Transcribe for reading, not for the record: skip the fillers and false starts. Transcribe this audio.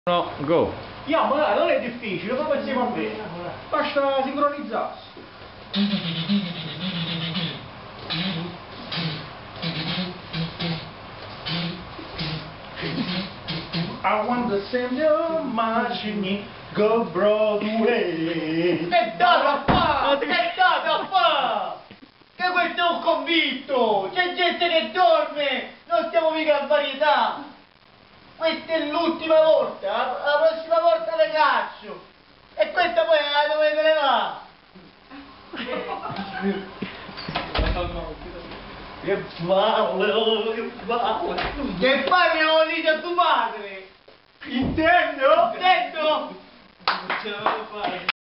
No, go! Yeah, ma non è difficile, proprio insieme a me. Basta sincronizzarsi. I want to send your machine, go Broadway. Che dato a fa? Che dato a fa? Che questo è un convitto! C'è gente che dorme! Non stiamo mica a varietà! Questa è l'ultima volta, la prossima volta le caccio! E questa poi la dovete levare! Che palle, che palle. Che fai lo dici a tua madre? Intendo? Dentro! Non ce la devo fare.